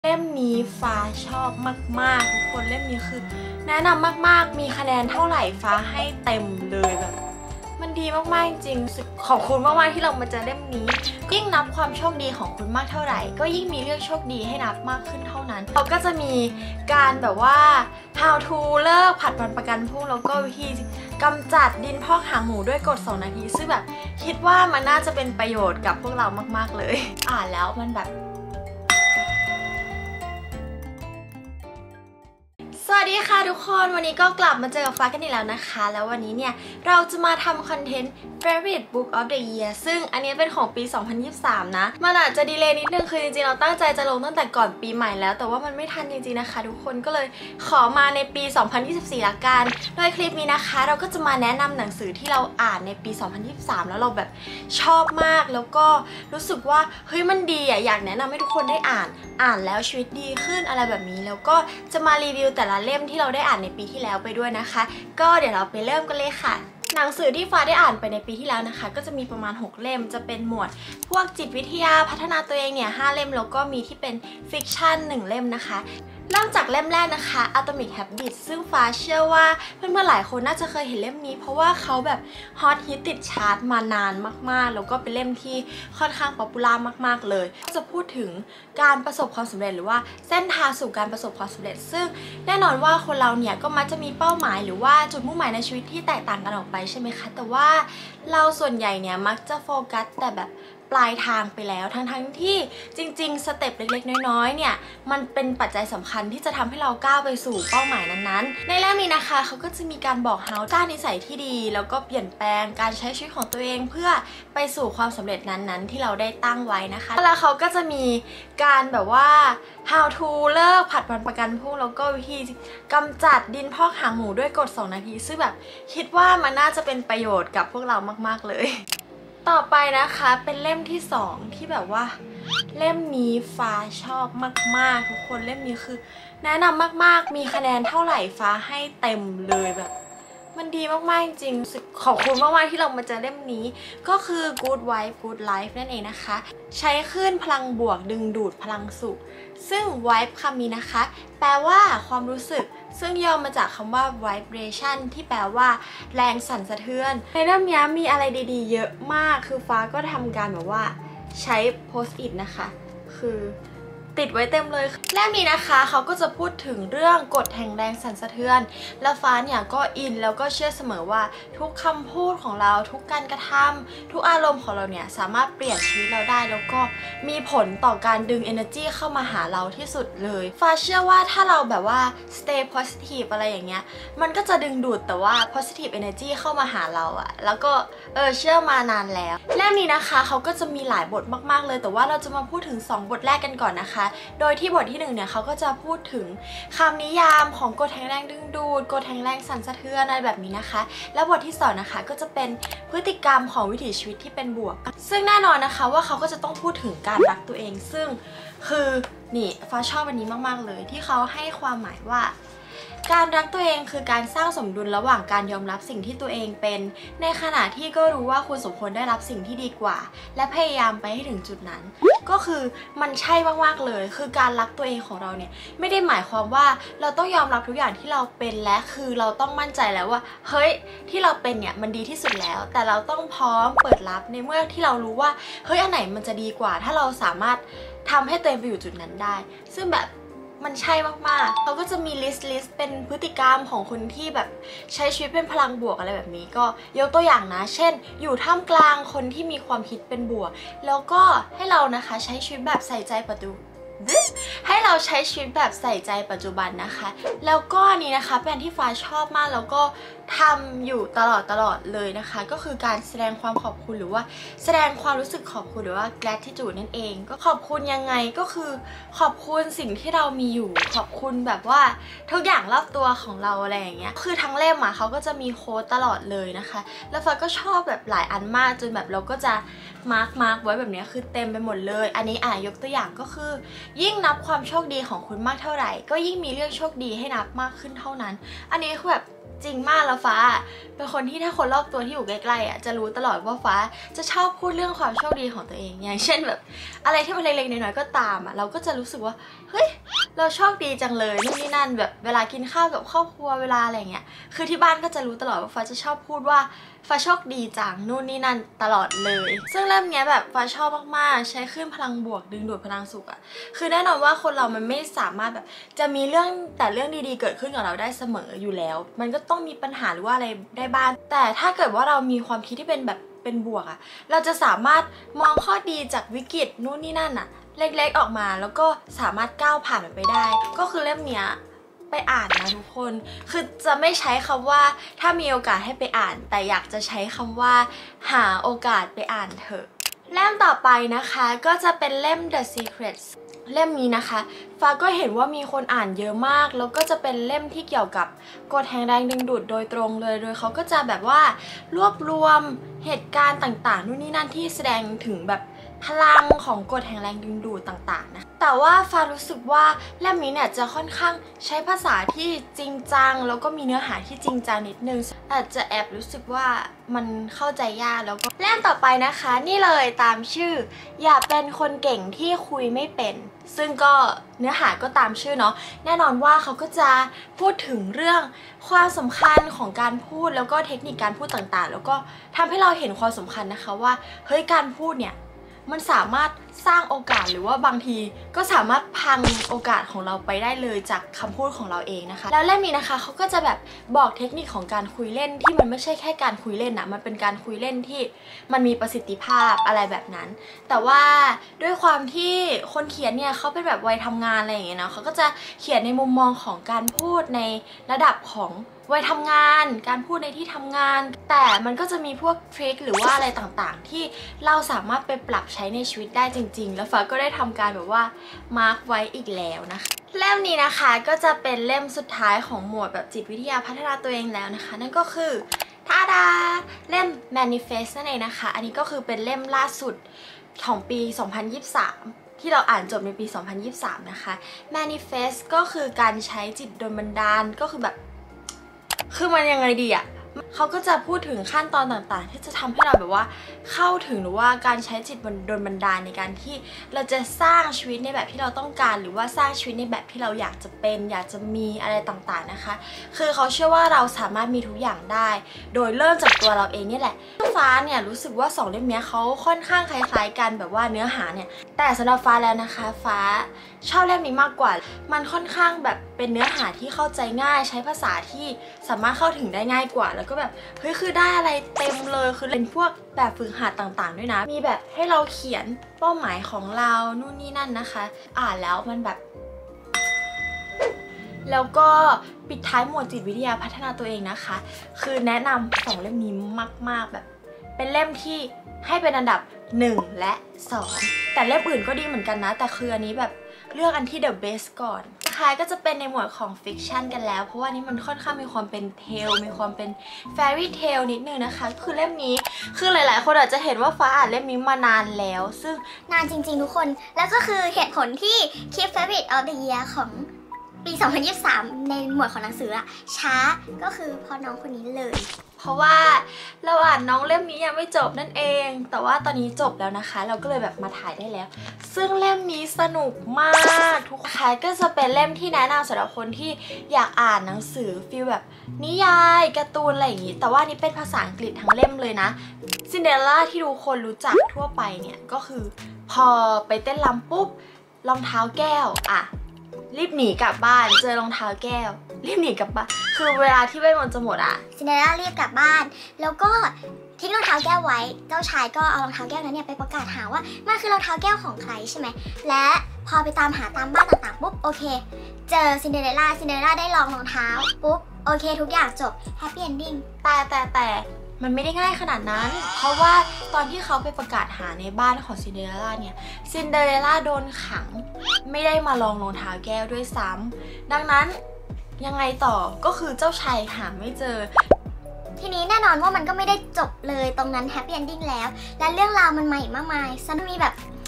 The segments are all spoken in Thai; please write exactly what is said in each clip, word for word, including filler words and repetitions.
เล่มนี้ฟ้าชอบมากๆทุกคนเล่มนี้คือแนะนำมากๆมีคะแนนเท่าไหร่ฟ้าให้เต็มเลยแบบมันดีมากๆจริงๆขอบคุณมากๆที่เรามาเจอเล่มนี้ยิ่งนับความโชคดีของคุณมากเท่าไหร่ก็ยิ่งมีเรื่องโชคดีให้นับมากขึ้นเท่านั้นเราก็จะมีการแบบว่า how to เลิกผัดวันประกันพรุ่งแล้วก็วิธีกำจัดดินพอกหางหมูด้วยกฎสองนาทีซึ่งแบบคิดว่ามันน่าจะเป็นประโยชน์กับพวกเรามากๆเลยอ่านแล้วมันแบบสวัสดีค่ะทุกคนวันนี้ก็กลับมาเจอกับฟ้ากันอีกแล้วนะคะแล้ววันนี้เนี่ยเราจะมาทำคอนเทนต์ Favorite Book of the Year ซึ่งอันนี้เป็นของปี สองพันยี่สิบสาม นะมันอาจจะดีเลย์นิดนึงคือจริงๆเราตั้งใจจะลงตั้งแต่ก่อนปีใหม่แล้วแต่ว่ามันไม่ทันจริงๆนะคะทุกคนก็เลยขอมาในปี สองพันยี่สิบสี่ ละกันโดยคลิปนี้นะคะเราก็จะมาแนะนำหนังสือที่เราอ่านในปี สองพันยี่สิบสาม แล้วเราแบบชอบมากแล้วก็รู้สึกว่าเฮ้ยมันดีอ่ะอยากแนะนำให้ทุกคนได้อ่านอ่านแล้วชีวิตดีขึ้นอะไรแบบนี้แล้วก็จะมารีวิวแต่ละเล่มที่เราได้อ่านในปีที่แล้วไปด้วยนะคะก็เดี๋ยวเราไปเริ่มกันเลยค่ะหนังสือที่ฟ้าได้อ่านไปในปีที่แล้วนะคะก็จะมีประมาณหกเล่มจะเป็นหมวดพวกจิตวิทยาพัฒนาตัวเองเนี่ยห้าเล่มแล้วก็มีที่เป็นฟิกชันหนึ่งเล่มนะคะเริ่มจากเล่มแรกนะคะ Atomic Habits ซึ่งฟ้าเชื่อว่าเพื่อนๆหลายคนน่าจะเคยเห็นเล่มนี้เพราะว่าเขาแบบฮอตฮิตติดชาร์ตมานานมากๆแล้วก็เป็นเล่มที่ค่อนข้างป๊อปปูล่ามากๆเลยจะพูดถึงการประสบความสำเร็จหรือว่าเส้นทางสู่การประสบความสำเร็จซึ่งแน่นอนว่าคนเราเนี่ยก็มักจะมีเป้าหมายหรือว่าจุดมุ่งหมายในชีวิตที่แตกต่างกันออกไปใช่ไหมคะแต่ว่าเราส่วนใหญ่เนี่ยมักจะโฟกัสแต่แบบปลายทางไปแล้วทั้งๆ ที่จริงๆสเต็ปเล็กๆน้อยๆเนี่ยมันเป็นปัจจัยสำคัญที่จะทำให้เราก้าวไปสู่เป้าหมายนั้นๆในเล่มนี้นะคะเขาก็จะมีการบอก how สร้างนิสัยที่ดีแล้วก็เปลี่ยนแปลงการใช้ชีวิตของตัวเองเพื่อไปสู่ความสำเร็จนั้นๆที่เราได้ตั้งไว้นะคะแล้วเขาก็จะมีการแบบว่า how to เลิกผัดวันประกันพรุ่งแล้วก็วิธีกำจัดดินพอกหางหมูด้วยกฎสองนาทีซึ่งแบบคิดว่ามันน่าจะเป็นประโยชน์กับพวกเรามากๆเลยต่อไปนะคะเป็นเล่มที่สองที่แบบว่าเล่มนี้ฟ้าชอบมากๆทุกคนเล่มนี้คือแนะนำมากๆมีคะแนนเท่าไหร่ฟ้าให้เต็มเลยแบบมันดีมากๆจริงๆขอบคุณมากๆที่เรามาเจอเล่มนี้ก็คือ Good Vibe Good Life นั่นเองนะคะใช้คลื่นพลังบวกดึงดูดพลังสุขซึ่ง Vibe คำนี้นะคะแปลว่าความรู้สึกซึ่งย่อมาจากคำว่า vibration ที่แปลว่าแรงสั่นสะเทือนในเล่มนี้มีอะไรดีๆเยอะมากคือฟ้าก็ทำการแบบว่าใช้ post-it นะคะคือติดไว้เต็มเลยเล่มนี้นะคะเขาก็จะพูดถึงเรื่องกฎแห่งแรงสั่นสะเทือนแล้วฟ้าเนี่ยก็อินแล้วก็เชื่อเสมอว่าทุกคำพูดของเราทุกการกระทำทุกอารมณ์ของเราเนี่ยสามารถเปลี่ยนชีวิตเราได้แล้วก็มีผลต่อการดึง energy เข้ามาหาเราที่สุดเลยฟ้าเชื่อว่าถ้าเราแบบว่า stay positive อะไรอย่างเงี้ยมันก็จะดึงดูดแต่ว่า positive energy เข้ามาหาเราอะแล้วก็เออเชื่อมานานแล้วเล่มนี้นะคะเขาก็จะมีหลายบทมากๆเลยแต่ว่าเราจะมาพูดถึงสองบทแรกกันก่อนนะคะโดยที่บทที่หนึ่งเนี่ยเขาก็จะพูดถึงคำนิยามของกฎแห่งแรงดึงดูดกฎแห่งแรงสั่นสะเทือนอะไรแบบนี้นะคะแล้วบทที่สองนะคะก็จะเป็นพฤติกรรมของวิถีชีวิตที่เป็นบวกซึ่งแน่นอนนะคะว่าเขาก็จะต้องพูดถึงการรักตัวเองซึ่งคือนี่ฟ้าชอบอันนี้มากๆเลยที่เขาให้ความหมายว่าการรักตัวเองคือการสร้างสมดุลระหว่างการยอมรับสิ่งที่ตัวเองเป็นในขณะที่ก็รู้ว่าคุณสมควรได้รับสิ่งที่ดีกว่าและพยายามไปให้ถึงจุดนั้นก็คือมันใช่มากๆเลยคือการรักตัวเองของเราเนี่ยไม่ได้หมายความว่าเราต้องยอมรับทุกอย่างที่เราเป็นและคือเราต้องมั่นใจแล้วว่าเฮ้ยที่เราเป็นเนี่ยมันดีที่สุดแล้วแต่เราต้องพร้อมเปิดรับในเมื่อที่เรารู้ว่าเฮ้ยอันไหนมันจะดีกว่าถ้าเราสามารถทำให้ตัวเองไปอยู่จุดนั้นได้ซึ่งแบบมันใช่มากๆเขาก็จะมีลิสต์ลิสต์เป็นพฤติกรรมของคนที่แบบใช้ชีวิตเป็นพลังบวกอะไรแบบนี้ก็ยกตัวอย่างนะเช่นอยู่ท่ามกลางคนที่มีความคิดเป็นบวกแล้วก็ให้เรานะคะใช้ชีวิตแบบใส่ใจปัจจุบันให้เราใช้ชีวิตแบบใส่ใจปัจจุบันนะคะแล้วก็นี้นะคะเป็นที่ฟ้าชอบมากแล้วก็ทำอยู่ตลอดตลอดเลยนะคะก็คือการแสดงความขอบคุณหรือว่าแสดงความรู้สึกขอบคุณหรือว่า gratitude นั่นเองก็ขอบคุณยังไงก็คือขอบคุณสิ่งที่เรามีอยู่ขอบคุณแบบว่าทุกอย่างรอบตัวของเราอะไรอย่างเงี้ยคือทั้งเล่มอ่ะเขาก็จะมีโค้ดตลอดเลยนะคะแล้วฟ้าก็ชอบแบบหลายอันมากจนแบบเราก็จะมาร์กมาร์กไว้แบบนี้คือเต็มไปหมดเลยอันนี้อ่ะยกตัวอย่างก็คือยิ่งนับนับความโชคดีของคุณมากเท่าไหร่ก็ยิ่งมีเรื่องโชคดีให้นับมากขึ้นเท่านั้นอันนี้คือแบบจริงมากแล้วฟ้าเป็นคนที่ถ้าคนรอบตัวที่อยู่ใกล้ๆอ่ะจะรู้ตลอดว่าฟ้าจะชอบพูดเรื่องความโชคดีของตัวเองอย่างเช่นแบบอะไรที่มันเล็กๆน้อยๆก็ตามอ่ะเราก็จะรู้สึกว่าเฮ้ยเราโชคดีจังเลยนู่นนี่นั่นแบบเวลากินข้าวกับครอบครัวเวลาอะไรเงี้ยคือที่บ้านก็จะรู้ตลอดว่าฟ้าจะชอบพูดว่าฟ้าโชคดีจังนู่นนี่นั่นตลอดเลยซึ่งเล่มเนี้ยแบบฟ้าชอบมากๆใช้คลื่นพลังบวกดึงดูดพลังสุขอ่ะคือแน่นอนว่าคนเรามันไม่สามารถแบบจะมีเรื่องแต่เรื่องดีๆเกิดขึ้นกับเราได้เสมออยู่แล้วมันก็ต้องมีปัญหาหรือว่าอะไรได้บ้างแต่ถ้าเกิดว่าเรามีความคิดที่เป็นแบบเป็นบวกอ่ะเราจะสามารถมองข้อดีจากวิกฤตนู่นนี่นั่นอ่ะเล็กๆออกมาแล้วก็สามารถก้าวผ่านมันไปได้ก็คือเล่มเนี้ยไปอ่านนะทุกคนคือจะไม่ใช้คำว่าถ้ามีโอกาสให้ไปอ่านแต่อยากจะใช้คำว่าหาโอกาสไปอ่านเถอะเล่มต่อไปนะคะก็จะเป็นเล่ม The Secrets เล่มนี้นะคะฟ้าก็เห็นว่ามีคนอ่านเยอะมากแล้วก็จะเป็นเล่มที่เกี่ยวกับกฎแห่งแรงดึงดูดโดยตรงเลยโดยเขาก็จะแบบว่ารวบรวมเหตุการณ์ต่างๆนู่นนี่นั่นที่แสดงถึงแบบพลังของกฎแห่งแรงดึงดูดต่างๆนะแต่ว่าฟ้ารู้สึกว่าเล่มนี้เนี่ยจะค่อนข้างใช้ภาษาที่จริงจังแล้วก็มีเนื้อหาที่จริงจังนิดนึงอาจจะแอบรู้สึกว่ามันเข้าใจยากแล้วก็เล่มต่อไปนะคะนี่เลยตามชื่ออย่าเป็นคนเก่งที่คุยไม่เป็นซึ่งก็เนื้อหาก็ตามชื่อเนาะแน่นอนว่าเขาก็จะพูดถึงเรื่องความสำคัญของการพูดแล้วก็เทคนิคการพูดต่างๆแล้วก็ทำให้เราเห็นความสำคัญนะคะว่าเฮ้ยการพูดเนี่ยมันสามารถสร้างโอกาสหรือว่าบางทีก็สามารถพังโอกาสของเราไปได้เลยจากคำพูดของเราเองนะคะแล้วเล่มนี้นะคะเขาก็จะแบบบอกเทคนิคของการคุยเล่นที่มันไม่ใช่แค่การคุยเล่นนะมันเป็นการคุยเล่นที่มันมีประสิทธิภาพอะไรแบบนั้นแต่ว่าด้วยความที่คนเขียนเนี่ยเขาเป็นแบบวัยทำงานอะไรอย่างเงี้ยเนาะเขาก็จะเขียนในมุมมองของการพูดในระดับของวัยทำงานการพูดในที่ทำงานแต่มันก็จะมีพวกทริคหรือว่าอะไรต่างๆที่เราสามารถไปปรับใช้ในชีวิตได้จริงๆแล้วฟ้าก็ได้ทำการแบบว่ามาร์กไว้อีกแล้วนะคะเล่มนี้นะคะก็จะเป็นเล่มสุดท้ายของหมวดแบบจิตวิทยาพัฒนาตัวเองแล้วนะคะนั่นก็คือทาดาเล่ม Manifest นั่นเองนะคะอันนี้ก็คือเป็นเล่มล่าสุดของปีสองพันยี่สิบสามที่เราอ่านจบในปีสองพันยี่สิบสามนะคะ Manifest ก็คือการใช้จิตโดยบันดาลก็คือแบบคือมันยังไงดีอะเขาก็จะพูดถึงขั้นตอนต่างๆที่จะทำให้เราแบบว่าเข้าถึงหรือว่าการใช้จิตโดนบันดาลในการที่เราจะสร้างชีวิตในแบบที่เราต้องการหรือว่าสร้างชีวิตในแบบที่เราอยากจะเป็นอยากจะมีอะไรต่างๆนะคะคือเขาเชื่อว่าเราสามารถมีทุกอย่างได้โดยเริ่มจากตัวเราเองนี่แหละฟ้าเนี่ยรู้สึกว่าสองเล่มนี้เขาค่อนข้างคล้ายๆกันแบบว่าเนื้อหาเนี่ยแต่สำหรับฟ้าแล้วนะคะฟ้าชอบเล่มนี้มากกว่ามันค่อนข้างแบบเป็นเนื้อหาที่เข้าใจง่ายใช้ภาษาที่สามารถเข้าถึงได้ง่ายกว่าแล้วก็แบบเฮ้ยคือได้อะไรเต็มเลยคือเป็นพวกแบบฝึกหัดต่างๆด้วยนะมีแบบให้เราเขียนเป้าหมายของเรานู่นนี่นั่นนะคะอ่านแล้วมันแบบแล้วก็ปิดท้ายหมวดจิตวิทยาพัฒนาตัวเองนะคะคือแนะนำสองเล่มนี้มากๆแบบเป็นเล่มที่ให้เป็นอันดับหนึ่งและสองแต่เล่มอื่นก็ดีเหมือนกันนะแต่คืออันนี้แบบเลือกอันที่ the best ก่อนท้ายก็จะเป็นในหมวดของฟิกชันกันแล้วเพราะว่านี้มันค่อนข้างมีความเป็นเทลมีความเป็นแฟรี่เทลนิดนึงนะคะคือเล่มนี้คือหลายๆคนอาจจะเห็นว่าฟ้าอ่านเล่มนี้มานานแล้วซึ่งนานจริงๆทุกคนแล้วก็คือเหตุผลที่คลิป Favorite of the Year ของปีสองพันยี่สิบสามในหมวดของหนังสืออะช้าก็คือเพราะน้องคนนี้เลยเพราะว่าเราอ่านน้องเล่มนี้ยังไม่จบนั่นเองแต่ว่าตอนนี้จบแล้วนะคะเราก็เลยแบบมาถ่ายได้แล้วซึ่งเล่มนี้สนุกมากทุกคนก็จะเป็นเล่มที่แนะนำสำหรับคนที่อยากอ่านหนังสือฟีลแบบนิยายการ์ตูนอะไรอย่างนี้แต่ว่านี่เป็นภาษาอังกฤษทั้งเล่มเลยนะซินเดอเรลล่าที่ทุกคนรู้จักทั่วไปเนี่ยก็คือพอไปเต้นรำปุ๊บรองเท้าแก้วอะรีบหนีกลับบ้านเจอรองเท้าแก้วรีบหนีกลับบ้านคือเวลาที่เวทมนต์จะหมดอะซินเดอเรลล่ารีบกลับบ้านแล้วก็ทิ้งรองเท้าแก้วไว้เจ้าชายก็เอารองเท้าแก้วนั้นเนี่ยไปประกาศหาว่ามันคือรองเท้าแก้วของใครใช่ไหมและพอไปตามหาตามบ้านต่างๆปุ๊บโอเคเจอซินเดอเรลล่าซินเดอเรลล่าได้ลองรองเท้าปุ๊บโอเคทุกอย่างจบแฮปปี้เอนดิ้งแต่แต่แต่มันไม่ได้ง่ายขนาดนั้นเพราะว่าตอนที่เขาไปประกาศหาในบ้านของซินเดอเรลล่าเนี่ยซินเดอเรลล่าโดนขังไม่ได้มาลองรองเท้าแก้วด้วยซ้ำดังนั้นยังไงต่อก็คือเจ้าชายหาไม่เจอทีนี้แน่นอนว่ามันก็ไม่ได้จบเลยตรงนั้นแฮปปี้เอนดิ้งแล้วและเรื่องราวมันใหม่มากมายซันมีแบบ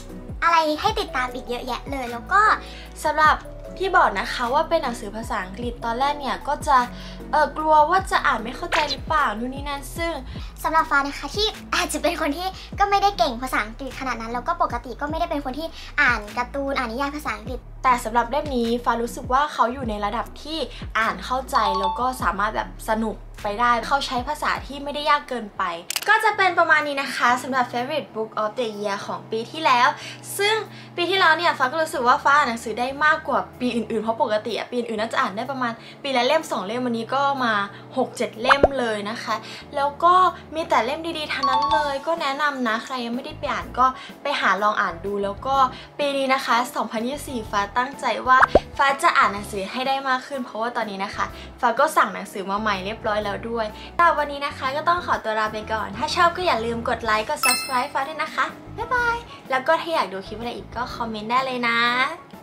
อะไรให้ติดตามอีกเยอะแยะเลยแล้วก็สำหรับที่บอกนะคะว่าเป็นหนังสือภาษาอังกฤษตอนแรกเนี่ยก็จะเออกลัวว่าจะอ่านไม่เข้าใจหรือเปล่านู่นนี่นั่นซึ่งสำหรับฟ้านะคะที่อาจจะเป็นคนที่ก็ไม่ได้เก่งภาษาอังกฤษขนาดนั้นแล้วก็ปกติก็ไม่ได้เป็นคนที่อ่านการ์ตูนอ่านนิยายภาษาอังกฤษแต่สำหรับเล่มนี้ฟ้ารู้สึกว่าเขาอยู่ในระดับที่อ่านเข้าใจแล้วก็สามารถแบบสนุกไปได้เขาใช้ภาษาที่ไม่ได้ยากเกินไปก็จะเป็นประมาณนี้นะคะสำหรับ favorite book of the year ของปีที่แล้วซึ่งปีที่แล้วเนี่ยฟ้าก็รู้สึกว่าฟ้าอ่านหนังสือได้มากกว่าปีอื่นๆเพราะปกติปีอื่นๆน่าจะอ่านได้ประมาณปีละเล่มสองเล่มวันนี้ก็มา หกเจ็ด เล่มเลยนะคะแล้วก็มีแต่เล่มดีๆทั้งนั้นเลยก็แนะนำนะใครยังไม่ได้ไปอ่านก็ไปหาลองอ่านดูแล้วก็ปีนี้นะคะสองพันยี่สิบสี่ฟ้าตั้งใจว่าฟ้าจะอ่านหนังสือให้ได้มากขึ้นเพราะว่าตอนนี้นะคะฟ้าก็สั่งหนังสือมาใหม่เรียบร้อยแล้วด้วยแต่วันนี้นะคะก็ต้องขอตัวลาไปก่อนถ้าชอบก็อย่าลืมกดไลค์กด ซับสไครบ์ ฟ้าด้วยนะคะบ๊ายบายแล้วก็ถ้าอยากดูคลิปอะไรอีกก็คอมเมนต์ได้เลยนะ